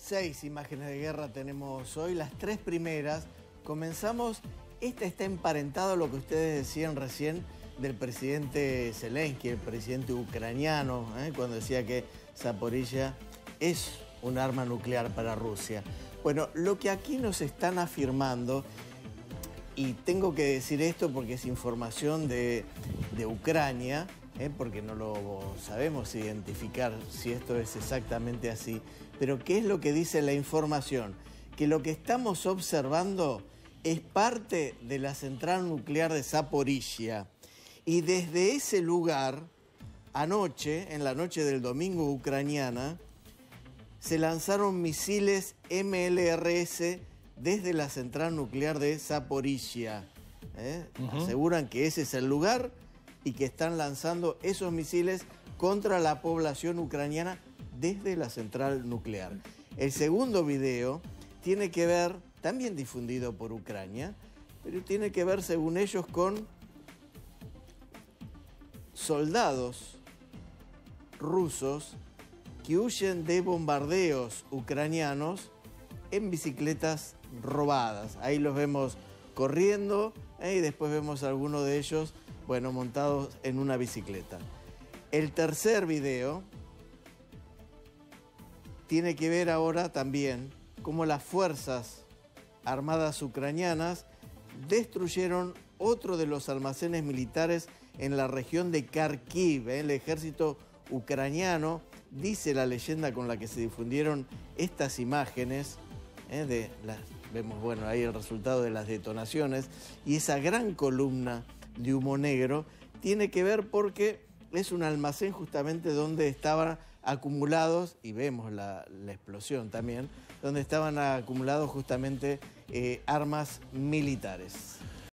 6 imágenes de guerra tenemos hoy, las 3 primeras. Comenzamos, esta está emparentada a lo que ustedes decían recién del presidente Zelensky, el presidente ucraniano, cuando decía que Zaporilla es un arma nuclear para Rusia. Bueno, lo que aquí nos están afirmando, y tengo que decir esto porque es información de Ucrania, porque no lo sabemos identificar si esto es exactamente así, pero ¿qué es lo que dice la información? Que lo que estamos observando es parte de la central nuclear de Zaporilla. Y desde ese lugar, anoche, en la noche del domingo ucraniana, se lanzaron misiles MLRS desde la central nuclear de Zaporilla. Aseguran que ese es el lugar y que están lanzando esos misiles contra la población ucraniana desde la central nuclear. El segundo video tiene que ver, también difundido por Ucrania, pero tiene que ver, según ellos, con soldados rusos que huyen de bombardeos ucranianos en bicicletas robadas. Ahí los vemos corriendo y después vemos a algunos de ellos, bueno, montados en una bicicleta. El tercer video tiene que ver ahora también cómo las fuerzas armadas ucranianas destruyeron otro de los almacenes militares en la región de Kharkiv. El ejército ucraniano, dice la leyenda con la que se difundieron estas imágenes, vemos, bueno, ahí el resultado de las detonaciones, y esa gran columna de humo negro tiene que ver porque es un almacén justamente donde estaban acumulados, y vemos la explosión también, donde estaban acumulados justamente armas militares.